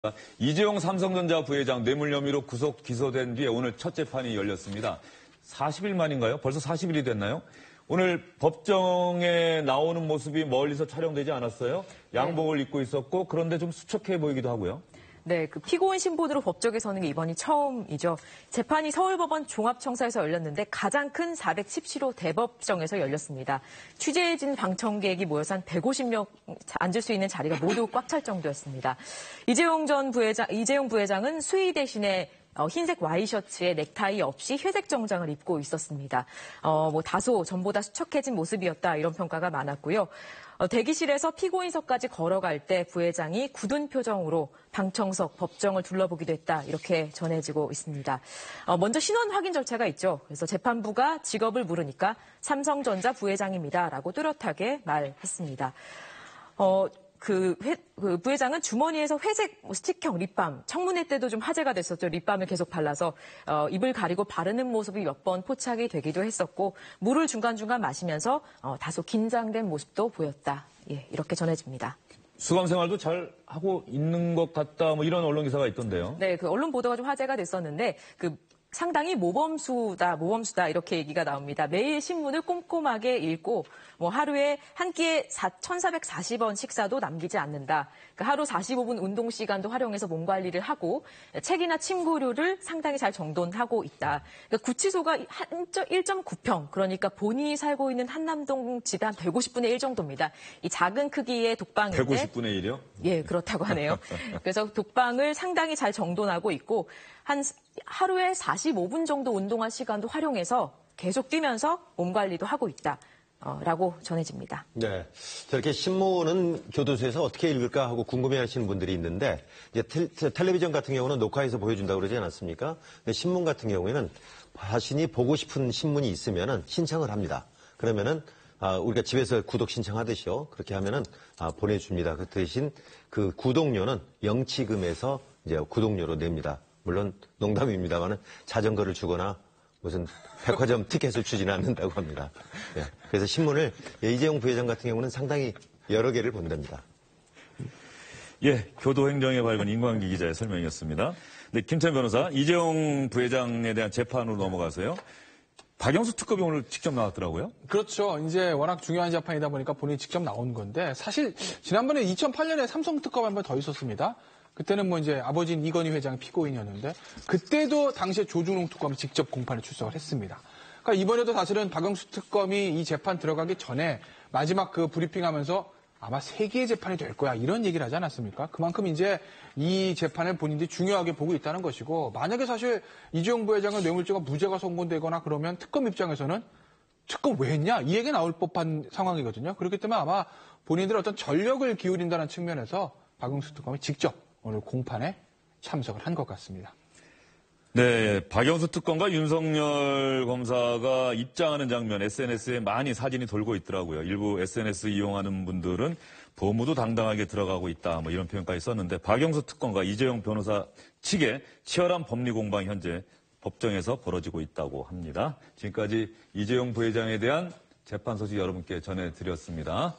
이재용 삼성전자 부회장 뇌물 혐의로 구속 기소된 뒤에 오늘 첫 재판이 열렸습니다. 40일 만인가요? 벌써 40일이 됐나요? 오늘 법정에 나오는 모습이 멀리서 촬영되지 않았어요? 양복을 입고 있었고 그런데 좀 수척해 보이기도 하고요. 네, 피고인 신분으로 법정에 서는 게 이번이 처음이죠. 재판이 서울법원 종합청사에서 열렸는데 가장 큰 410시로 대법정에서 열렸습니다. 취재진 방청객이 모여서 한 150명 앉을 수 있는 자리가 모두 꽉 찰 정도였습니다. 이재용 부회장은 수의 대신에 흰색 와이셔츠에 넥타이 없이 회색 정장을 입고 있었습니다. 다소 전보다 수척해진 모습이었다 이런 평가가 많았고요. 대기실에서 피고인석까지 걸어갈 때 부회장이 굳은 표정으로 방청석, 법정을 둘러보기도 했다 이렇게 전해지고 있습니다. 먼저 신원 확인 절차가 있죠. 그래서 재판부가 직업을 물으니까 삼성전자 부회장입니다라고 뚜렷하게 말했습니다. 그 부회장은 주머니에서 회색 스틱형 립밤, 청문회 때도 좀 화제가 됐었죠. 립밤을 계속 발라서 입을 가리고 바르는 모습이 몇 번 포착이 되기도 했었고 물을 중간중간 마시면서 다소 긴장된 모습도 보였다. 예, 이렇게 전해집니다. 수감 생활도 잘 하고 있는 것 같다. 이런 언론 기사가 있던데요. 네, 언론 보도가 좀 화제가 됐었는데 상당히 모범수다 이렇게 얘기가 나옵니다. 매일 신문을 꼼꼼하게 읽고 하루에 한 끼에 1,440원 식사도 남기지 않는다. 하루 45분 운동 시간도 활용해서 몸 관리를 하고 책이나 침구류를 상당히 잘 정돈하고 있다. 구치소가 1.9평, 그러니까 본인이 살고 있는 한남동 지대 한 150분의 1 정도입니다. 이 작은 크기의 독방인데 150분의 1이요? 예, 그렇다고 하네요. 그래서 독방을 상당히 잘 정돈하고 있고 하루에 45분 정도 운동할 시간도 활용해서 계속 뛰면서 몸 관리도 하고 있다. 라고 전해집니다. 네. 저렇게 신문은 교도소에서 어떻게 읽을까 하고 궁금해 하시는 분들이 있는데, 이제 텔레비전 같은 경우는 녹화해서 보여준다고 그러지 않았습니까? 근데 신문 같은 경우에는 자신이 보고 싶은 신문이 있으면은 신청을 합니다. 그러면은, 우리가 집에서 구독 신청하듯이요. 그렇게 하면은, 보내줍니다. 그 대신 그 구독료는 영치금에서 이제 구독료로 냅니다. 물론 농담입니다만은 자전거를 주거나 무슨 백화점 티켓을 주지는 않는다고 합니다. 예, 그래서 신문을 이재용 부회장 같은 경우는 상당히 여러 개를 본답니다. 예, 교도행정에 밝은 임광기 기자의 설명이었습니다. 네, 김태현 변호사, 이재용 부회장에 대한 재판으로 넘어가서요. 박영수 특검이 오늘 직접 나왔더라고요. 그렇죠. 이제 워낙 중요한 재판이다 보니까 본인이 직접 나온 건데 사실 지난번에 2008년에 삼성 특검 한 번 더 있었습니다. 그때는 이제 아버지인 이건희 회장 피고인이었는데 그때도 당시에 조중동 특검이 직접 공판에 출석을 했습니다. 그러니까 이번에도 사실은 박영수 특검이 이 재판 들어가기 전에 마지막 브리핑하면서 아마 3개의 재판이 될 거야 이런 얘기를 하지 않았습니까? 그만큼 이제 이 재판을 본인들이 중요하게 보고 있다는 것이고 만약에 사실 이재용 부회장은 뇌물죄가 무죄가 선고되거나 그러면 특검 입장에서는 특검 왜 했냐 이 얘기 나올 법한 상황이거든요. 그렇기 때문에 아마 본인들의 어떤 전력을 기울인다는 측면에서 박영수 특검이 직접 오늘 공판에 참석을 한 것 같습니다. 네, 박영수 특검과 윤석열 검사가 입장하는 장면 SNS에 많이 사진이 돌고 있더라고요. 일부 SNS 이용하는 분들은 보무도 당당하게 들어가고 있다 이런 표현까지 썼는데 박영수 특검과 이재용 변호사 측의 치열한 법리 공방이 현재 법정에서 벌어지고 있다고 합니다. 지금까지 이재용 부회장에 대한 재판 소식 여러분께 전해드렸습니다.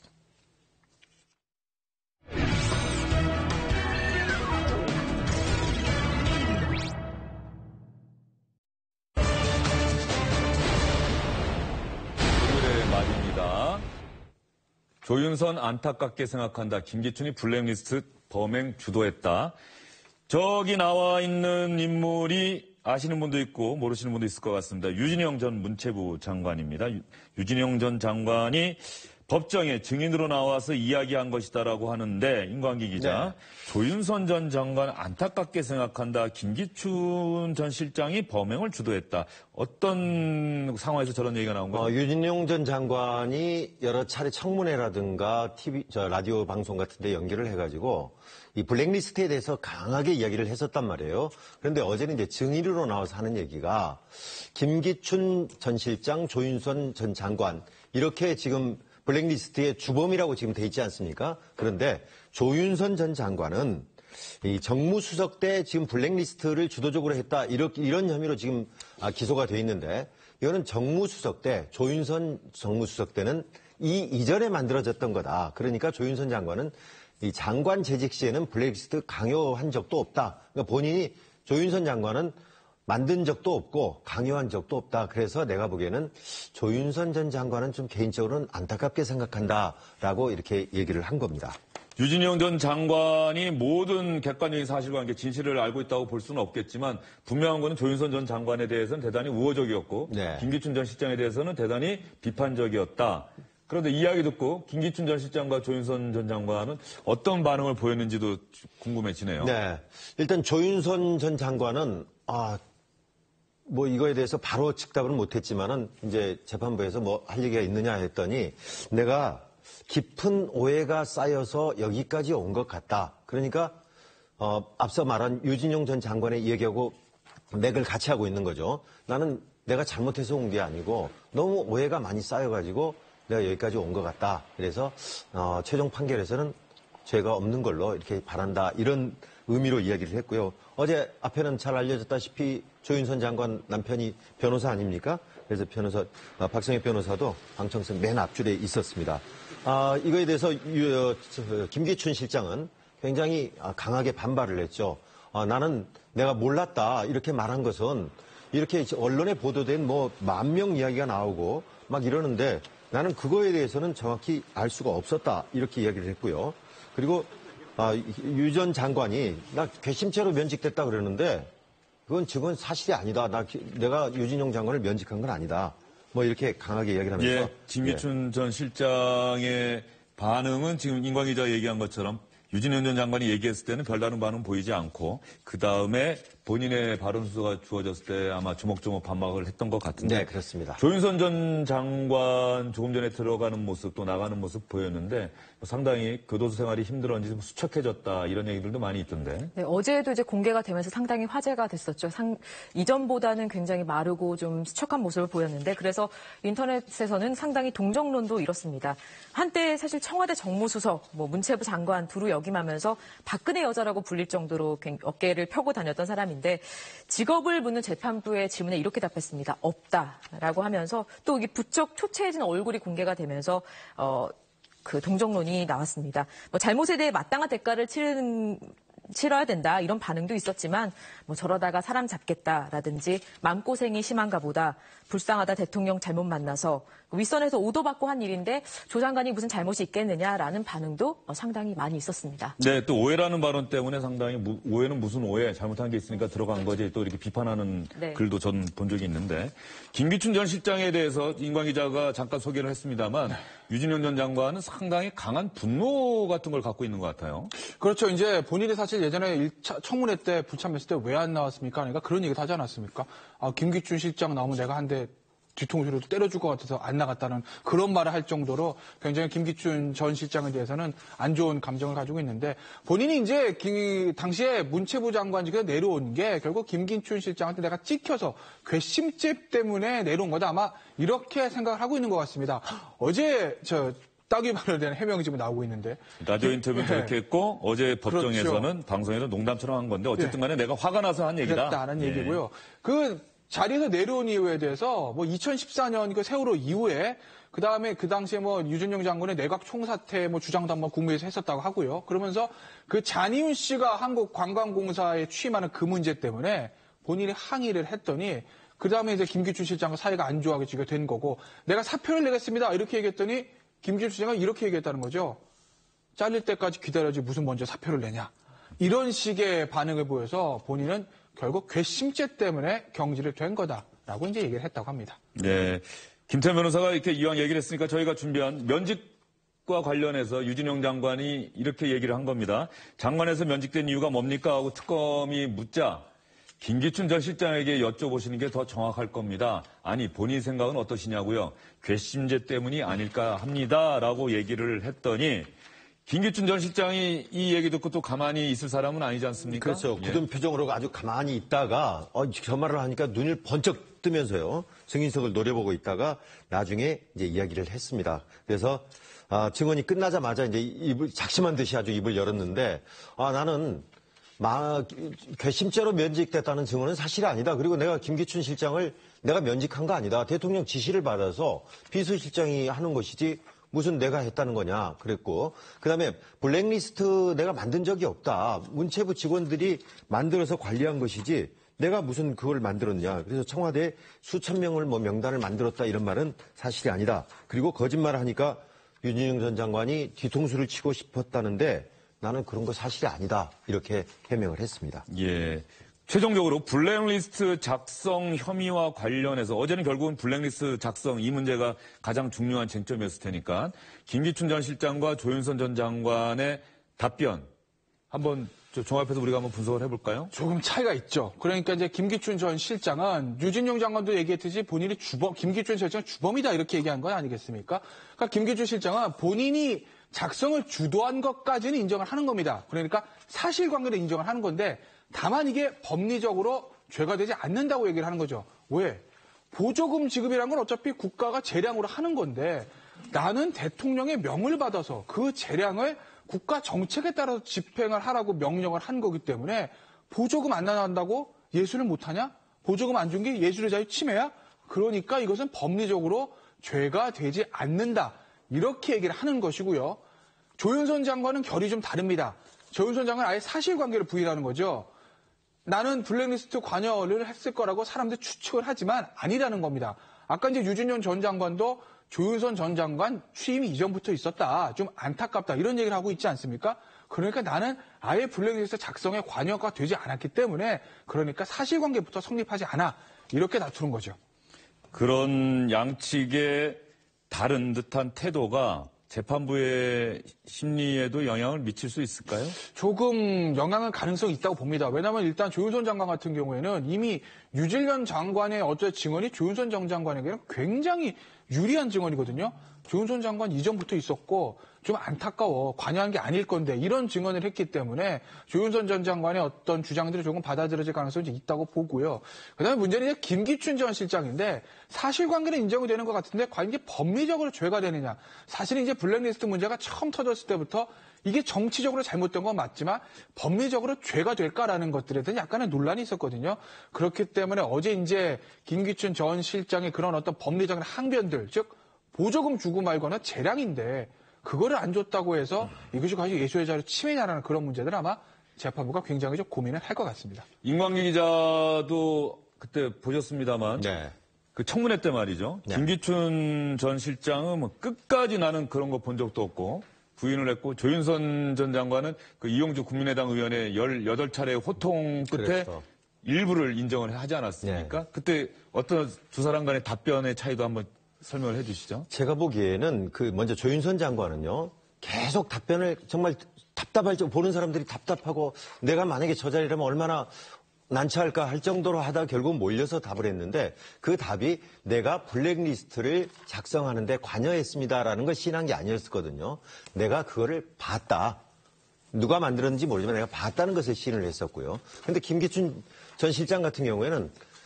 조윤선 안타깝게 생각한다. 김기춘이 블랙리스트 범행 주도했다. 저기 나와 있는 인물이 아시는 분도 있고 모르시는 분도 있을 것 같습니다. 유진영 전 문체부 장관입니다. 유진영 전 장관이 법정에 증인으로 나와서 이야기한 것이다라고 하는데 임광기 기자, 네. 조윤선 전 장관 안타깝게 생각한다. 김기춘 전 실장이 범행을 주도했다. 어떤 상황에서 저런 얘기가 나온 거예요? 유진용 전 장관이 여러 차례 청문회라든가 라디오 방송 같은 데 연결을 해가지고 이 블랙리스트에 대해서 강하게 이야기를 했었단 말이에요. 그런데 어제는 이제 증인으로 나와서 하는 얘기가 김기춘 전 실장, 조윤선 전 장관 이렇게 지금 블랙리스트의 주범이라고 지금 돼 있지 않습니까? 그런데 조윤선 전 장관은 이 정무수석 때 지금 블랙리스트를 주도적으로 했다 이런 혐의로 지금 기소가 돼 있는데 이거는 정무수석 때 조윤선 정무수석 때는 이전에 만들어졌던 거다. 그러니까 조윤선 장관은 이 장관 재직 시에는 블랙리스트 강요한 적도 없다. 그러니까 본인이 조윤선 장관은 만든 적도 없고 강요한 적도 없다. 그래서 내가 보기에는 조윤선 전 장관은 좀 개인적으로는 안타깝게 생각한다라고 이렇게 얘기를 한 겁니다. 유진영 전 장관이 모든 객관적인 사실관계 진실을 알고 있다고 볼 수는 없겠지만 분명한 것은 조윤선 전 장관에 대해서는 대단히 우호적이었고 네. 김기춘 전 실장에 대해서는 대단히 비판적이었다. 그런데 이야기 듣고 김기춘 전 실장과 조윤선 전 장관은 어떤 반응을 보였는지도 궁금해지네요. 네. 일단 조윤선 전 장관은 뭐 이거에 대해서 바로 즉답은 못했지만은 이제 재판부에서 뭐 할 얘기가 있느냐 했더니 내가 깊은 오해가 쌓여서 여기까지 온 것 같다. 그러니까 앞서 말한 유진용 전 장관의 얘기하고 맥을 같이 하고 있는 거죠. 나는 내가 잘못해서 온 게 아니고 너무 오해가 많이 쌓여가지고 내가 여기까지 온 것 같다. 그래서 최종 판결에서는 죄가 없는 걸로 이렇게 바란다. 이런 의미로 이야기를 했고요. 어제 앞에는 잘 알려졌다시피 조윤선 장관 남편이 변호사 아닙니까? 그래서 박성엽 변호사도 방청석 맨 앞줄에 있었습니다. 이거에 대해서 김기춘 실장은 굉장히 강하게 반발을 했죠. 나는 내가 몰랐다 이렇게 말한 것은 이렇게 언론에 보도된 뭐 10,000명 이야기가 나오고 막 이러는데 나는 그거에 대해서는 정확히 알 수가 없었다 이렇게 이야기를 했고요. 그리고 유 전 장관이 나 괘씸죄로 면직됐다 그러는데 그건 사실이 아니다. 내가 유진용 장관을 면직한 건 아니다. 뭐 이렇게 강하게 이야기를 하면서. 예, 김기춘 전 실장의 반응은 지금 임광 기자가 얘기한 것처럼 유진영 전 장관이 얘기했을 때는 별다른 반응 보이지 않고 그 다음에 본인의 발언 순서가 주어졌을 때 아마 조목조목 반박을 했던 것 같은데. 네, 그렇습니다. 조윤선 전 장관 조금 전에 들어가는 모습 또 나가는 모습 보였는데 상당히 교도소 생활이 힘들었는지 수척해졌다 이런 얘기들도 많이 있던데. 네, 어제도 이제 공개가 되면서 상당히 화제가 됐었죠. 이전보다는 굉장히 마르고 좀 수척한 모습을 보였는데 그래서 인터넷에서는 상당히 동정론도 이렇습니다. 한때 사실 청와대 정무수석, 문체부 장관 두루 역임하면서 박근혜 여자라고 불릴 정도로 어깨를 펴고 다녔던 사람인데 직업을 묻는 재판부의 질문에 이렇게 답했습니다. 없다라고 하면서 또 이게 부쩍 초췌해진 얼굴이 공개가 되면서 그 동정론이 나왔습니다. 잘못에 대해 마땅한 대가를 치러야 된다 이런 반응도 있었지만 저러다가 사람 잡겠다라든지 마음고생이 심한가 보다 불쌍하다 대통령 잘못 만나서 윗선에서 오도받고 한 일인데 조 장관이 무슨 잘못이 있겠느냐라는 반응도 상당히 많이 있었습니다. 네, 또 오해라는 발언 때문에 상당히 오해는 무슨 오해 잘못한 게 있으니까 들어간 거지 또 이렇게 비판하는 네. 글도 전 본 적이 있는데 김기춘 전 실장에 대해서 임광 기자가 잠깐 소개를 했습니다만 유진영 전 장관은 상당히 강한 분노 같은 걸 갖고 있는 것 같아요. 그렇죠. 이제 본인이 사실 예전에 1차 청문회 때 불참했을 때 왜 안 나왔습니까? 그러니까 그런 얘기도 하지 않았습니까? 김기춘 실장 나오면 내가 한 대 뒤통수로 때려줄 것 같아서 안 나갔다는 그런 말을 할 정도로 굉장히 김기춘 전 실장에 대해서는 안 좋은 감정을 가지고 있는데 본인이 이제 당시에 문체부 장관직에서 내려온 게 결국 김기춘 실장한테 내가 찍혀서 괘씸죄 때문에 내려온 거다. 아마 이렇게 생각을 하고 있는 것 같습니다. 어제 따귀 발언에 해명이 지금 나오고 있는데. 라디오 인터뷰는 저렇게 했고 어제 법정에서는 그렇죠. 방송에서 농담처럼 한 건데 어쨌든 간에 내가 화가 나서 한 얘기다. 그랬다는 얘기고요. 그 자리에서 내려온 이유에 대해서 2014년 그 세월호 이후에 그다음에 그 당시에 유진영 장관의 내각 총사퇴 주장도 한번 국무회의에서 했었다고 하고요. 그러면서 그 잔이윤 씨가 한국관광공사에 취임하는 그 문제 때문에 본인이 항의를 했더니 그다음에 이제 김기춘 실장과 사이가 안 좋아지게 된 거고 내가 사표를 내겠습니다. 이렇게 얘기했더니 김기춘 실장은 이렇게 얘기했다는 거죠. 잘릴 때까지 기다려야지 무슨 먼저 사표를 내냐. 이런 식의 반응을 보여서 본인은 결국 괘씸죄 때문에 경질이 된 거다라고 이제 얘기를 했다고 합니다. 네. 김태현 변호사가 이렇게 이왕 얘기를 했으니까 저희가 준비한 면직과 관련해서 유진영 장관이 이렇게 얘기를 한 겁니다. 장관에서 면직된 이유가 뭡니까? 하고 특검이 묻자 김기춘 전 실장에게 여쭤보시는 게 더 정확할 겁니다. 아니, 본인 생각은 어떠시냐고요? 괘씸죄 때문이 아닐까 합니다라고 얘기를 했더니 김기춘 전 실장이 이 얘기 듣고 또 가만히 있을 사람은 아니지 않습니까? 그렇죠. 굳은 표정으로 아주 가만히 있다가 저 말을 하니까 눈을 번쩍 뜨면서요. 승인석을 노려보고 있다가 나중에 이제 이야기를 했습니다. 그래서 증언이 끝나자마자 이제 작심한 듯이 아주 입을 열었는데 나는 괘씸죄로 면직됐다는 증언은 사실이 아니다. 그리고 내가 김기춘 실장을 내가 면직한 거 아니다. 대통령 지시를 받아서 비서실장이 하는 것이지 무슨 내가 했다는 거냐 그랬고 그다음에 블랙리스트 내가 만든 적이 없다. 문체부 직원들이 만들어서 관리한 것이지 내가 무슨 그걸 만들었냐. 그래서 청와대에 수천 명을 명단을 만들었다 이런 말은 사실이 아니다. 그리고 거짓말을 하니까 윤진영 전 장관이 뒤통수를 치고 싶었다는데 나는 그런 거 사실이 아니다. 이렇게 해명을 했습니다. 예. 최종적으로 블랙리스트 작성 혐의와 관련해서 어제는 결국은 블랙리스트 작성 이 문제가 가장 중요한 쟁점이었을 테니까 김기춘 전 실장과 조윤선 전 장관의 답변 한번 종합해서 우리가 한번 분석을 해볼까요? 조금 차이가 있죠. 그러니까 이제 김기춘 전 실장은 유진용 장관도 얘기했듯이 본인이 김기춘 실장 주범이다 이렇게 얘기한 건 아니겠습니까? 그러니까 김기춘 실장은 본인이 작성을 주도한 것까지는 인정을 하는 겁니다. 그러니까 사실관계를 인정을 하는 건데 다만 이게 법리적으로 죄가 되지 않는다고 얘기를 하는 거죠. 왜? 보조금 지급이라는 건 어차피 국가가 재량으로 하는 건데 나는 대통령의 명을 받아서 그 재량을 국가 정책에 따라서 집행을 하라고 명령을 한 거기 때문에 보조금 안 나간다고 예술을 못하냐? 보조금 안 준 게 예술의 자유 침해야? 그러니까 이것은 법리적으로 죄가 되지 않는다. 이렇게 얘기를 하는 것이고요. 조윤선 장관은 결이 좀 다릅니다. 조윤선 장관은 아예 사실관계를 부인하는 거죠. 나는 블랙리스트 관여를 했을 거라고 사람들 추측을 하지만 아니라는 겁니다. 아까 이제 유진용 전 장관도 조윤선 전 장관 취임이 이전부터 있었다. 좀 안타깝다. 이런 얘기를 하고 있지 않습니까? 그러니까 나는 아예 블랙리스트 작성에 관여가 되지 않았기 때문에 그러니까 사실관계부터 성립하지 않아. 이렇게 다투는 거죠. 그런 양측의 다른 듯한 태도가 재판부의 심리에도 영향을 미칠 수 있을까요? 조금 영향은 가능성이 있다고 봅니다. 왜냐하면 일단 조윤선 장관 같은 경우에는 이미 유질련 장관의 어제 증언이 조윤선 전 장관에게는 굉장히 유리한 증언이거든요. 조윤선 장관 이전부터 있었고 좀 안타까워. 관여한 게 아닐 건데 이런 증언을 했기 때문에 조윤선 전 장관의 어떤 주장들이 조금 받아들여질 가능성이 있다고 보고요. 그다음에 문제는 이제 김기춘 전 실장인데 사실관계는 인정이 되는 것 같은데 과연 이게 법리적으로 죄가 되느냐. 사실은 이제 블랙리스트 문제가 처음 터졌을 때부터 이게 정치적으로 잘못된 건 맞지만 법리적으로 죄가 될까라는 것들에 대한 약간의 논란이 있었거든요. 그렇기 때문에 어제 이제 김기춘 전 실장의 그런 어떤 법리적인 항변들, 즉 보조금 주고 말거나 재량인데 그거를 안 줬다고 해서 이것이 과연 예술의 자유 침해냐라는 그런 문제들 아마 재판부가 굉장히 좀 고민을 할 것 같습니다. 임광기 기자도 그때 보셨습니다만 네. 그 청문회 때 말이죠. 네. 김기춘 전 실장은 뭐 끝까지 나는 그런 거 본 적도 없고 부인을 했고 조윤선 전 장관은 그 이용주 국민의당 의원의 18차례 호통 끝에 그랬어. 일부를 인정을 하지 않았습니까? 네. 그때 어떤 두 사람 간의 답변의 차이도 한번 설명을 해 주시죠. 제가 보기에는 먼저 조윤선 장관은요, 계속 답변을 정말 답답할 정도, 보는 사람들이 답답하고 내가 만약에 저 자리라면 얼마나 난처할까 할 정도로 하다가 결국 몰려서 답을 했는데 그 답이 내가 블랙리스트를 작성하는데 관여했습니다라는 걸 시인한 게 아니었거든요. 내가 그거를 봤다. 누가 만들었는지 모르지만 내가 봤다는 것을 시인을 했었고요. 그런데 김기춘 전 실장 같은 경우에는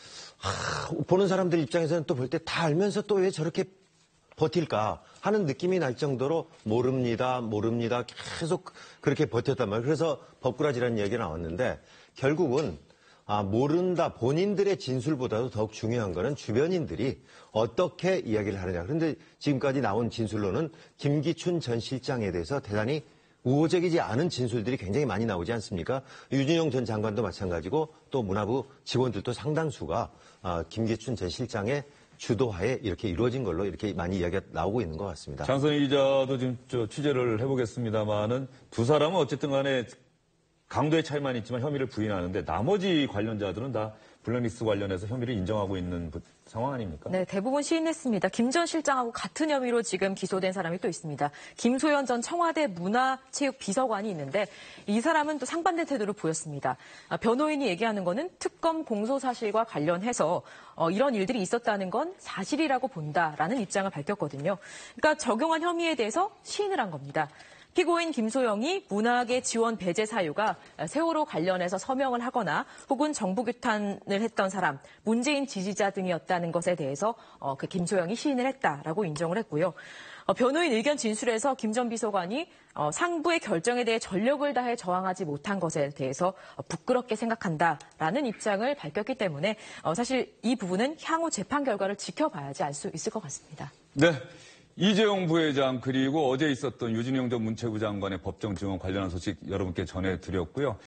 보는 사람들 입장에서는 또 볼 때 다 알면서 또 왜 저렇게 버틸까 하는 느낌이 날 정도로 모릅니다. 계속 그렇게 버텼단 말이에요. 그래서 법꾸라지라는 이야기가 나왔는데 결국은 모른다. 본인들의 진술보다도 더욱 중요한 거는 주변인들이 어떻게 이야기를 하느냐. 그런데 지금까지 나온 진술로는 김기춘 전 실장에 대해서 대단히 우호적이지 않은 진술들이 굉장히 많이 나오지 않습니까? 유진용 전 장관도 마찬가지고 또 문화부 직원들도 상당수가 김기춘 전 실장의 주도하에 이렇게 이루어진 걸로 이렇게 많이 이야기가 나오고 있는 것 같습니다. 장선희 기자도 지금 취재를 해보겠습니다만은 두 사람은 어쨌든 간에 강도의 차이만 있지만 혐의를 부인하는데 나머지 관련자들은 다 블랙리스트 관련해서 혐의를 인정하고 있는 상황 아닙니까? 네, 대부분 시인했습니다. 김 전 실장하고 같은 혐의로 지금 기소된 사람이 또 있습니다. 김소연 전 청와대 문화체육비서관이 있는데 이 사람은 또 상반된 태도를 보였습니다. 변호인이 얘기하는 거는 특검 공소 사실과 관련해서 이런 일들이 있었다는 건 사실이라고 본다라는 입장을 밝혔거든요. 그러니까 적용한 혐의에 대해서 시인을 한 겁니다. 피고인 김소영이 문학의 지원 배제 사유가 세월호 관련해서 서명을 하거나 혹은 정부 규탄을 했던 사람, 문재인 지지자 등이었다는 것에 대해서 그 김소영이 시인을 했다라고 인정을 했고요. 변호인 의견 진술에서 김 전 비서관이 상부의 결정에 대해 전력을 다해 저항하지 못한 것에 대해서 부끄럽게 생각한다라는 입장을 밝혔기 때문에 사실 이 부분은 향후 재판 결과를 지켜봐야지 알 수 있을 것 같습니다. 네. 이재용 부회장 그리고 어제 있었던 유진영 전 문체부 장관의 법정 증언 관련한 소식 여러분께 전해드렸고요.